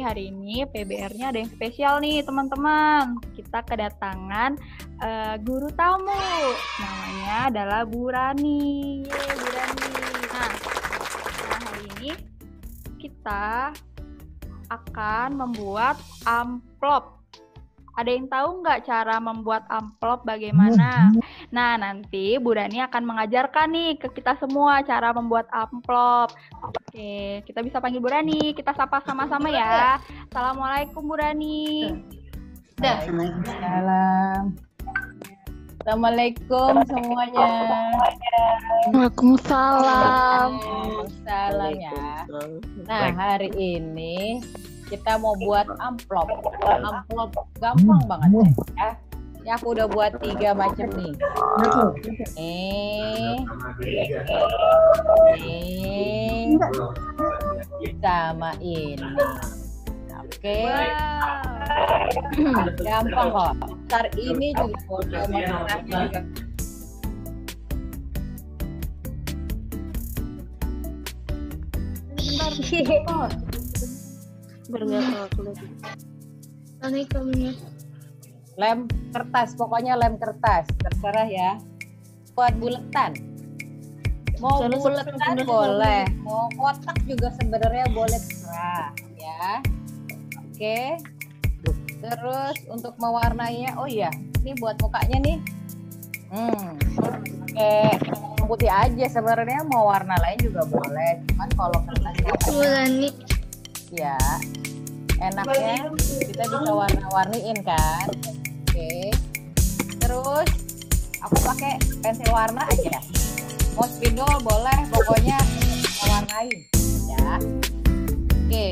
hari ini PBR-nya ada yang spesial nih teman-teman. Kita kedatangan guru tamu. Namanya adalah Bu Rani. Yeay, Bu Rani. Nah, hari ini kita akan membuat amplop. Ada yang tahu nggak cara membuat amplop bagaimana? Nah, nanti Bu Rani akan mengajarkan nih ke kita semua cara membuat amplop. Oke, kita bisa panggil Bu Rani. Kita sapa sama-sama ya. Assalamualaikum Bu Rani. Waalaikumsalam. Assalamualaikum semuanya. Waalaikumsalam. Waalaikumsalam ya. Nah, hari ini kita mau buat amplop. Amplop gampang banget ya. Ya, aku udah buat 3 macam nih. Sama ini. Oke. Gampang kok. Ntar ini juga boleh juga. Lem kertas, pokoknya lem kertas, terserah ya. Buat buletan. Mau buletan boleh, mau kotak juga sebenarnya boleh, terserah ya. Oke. Terus untuk mewarnainya, oh iya, ini buat mukanya nih. Oke, putih aja sebenarnya, mau warna lain juga boleh. Cuman kalau kertasnya ya enaknya kita bisa warna-warniin kan. Oke. Terus aku pakai pensil warna aja. Mau spidol boleh, pokoknya mewarnain ya. Oke.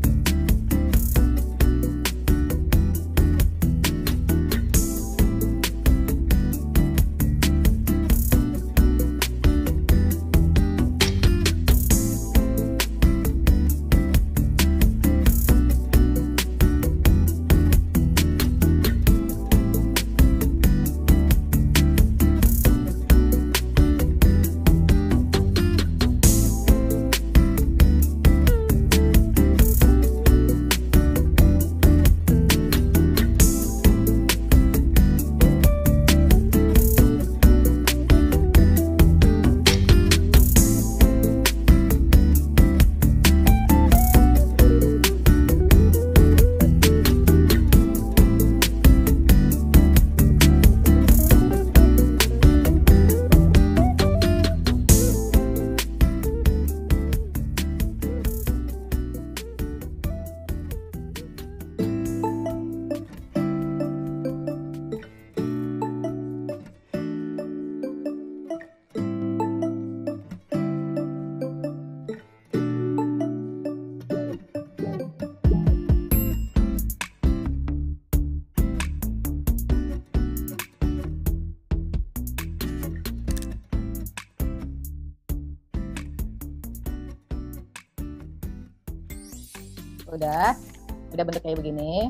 Udah bentuk kayak begini.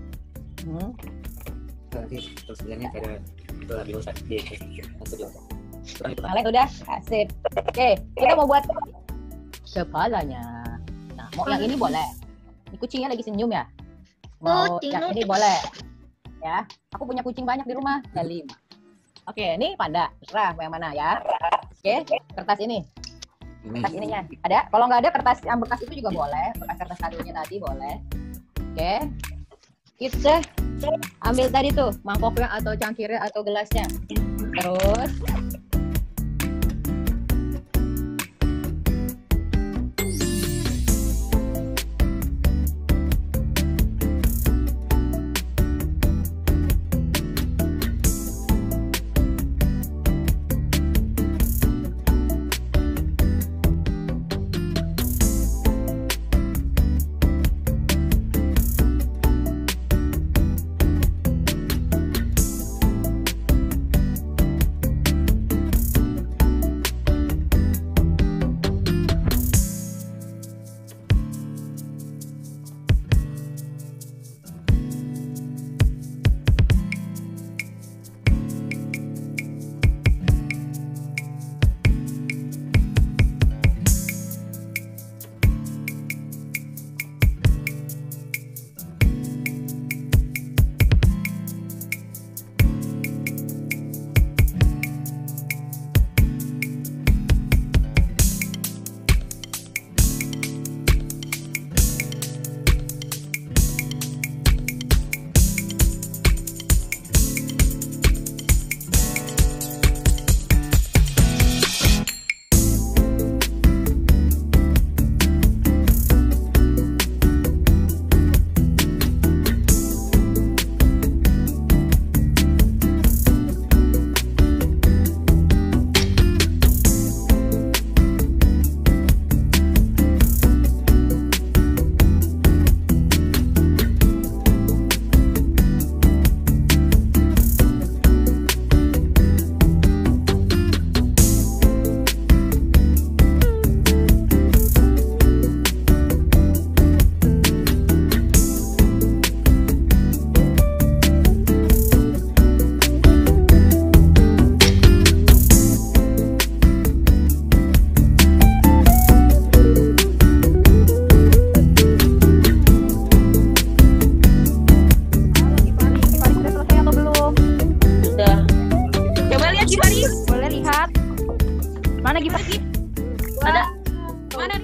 Nanti sebenarnya kayak itu lebih usah Paling udah asik. Oke, kita mau buat kepalanya. Nah, mau yang ini boleh. Ini kucingnya lagi senyum ya. Mau yang ini boleh. Ya, aku punya kucing banyak di rumah, ada 5. Oke, ini panda. Terserah mau yang mana ya. Oke, kertas ini. Kertas ininya ada. Kalau nggak ada kertas yang bekas itu juga boleh. Bekas kertas kadonya tadi boleh. Oke. Kita ambil tadi tuh mangkoknya atau cangkirnya atau gelasnya. Terus lagi Pak. Ada. Mana?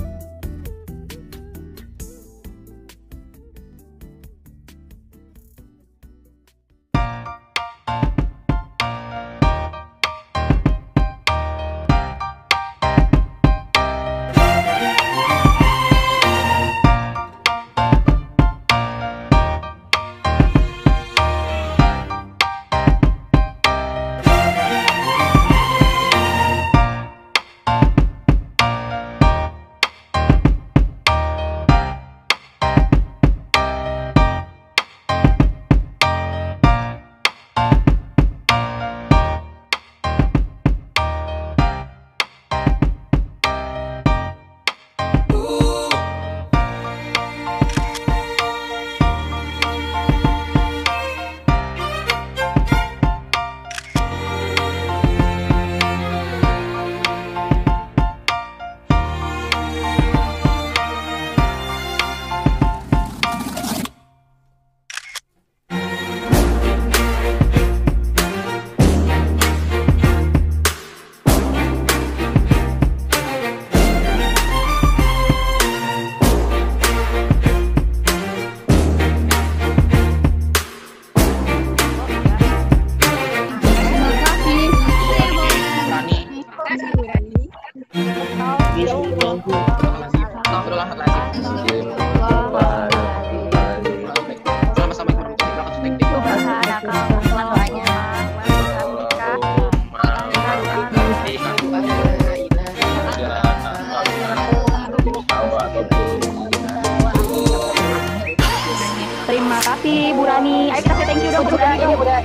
Terima kasih Bu Rani. Ayo kita say thank you dong Bu Rani. Ini udah.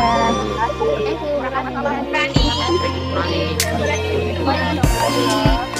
Terima kasih. Rani.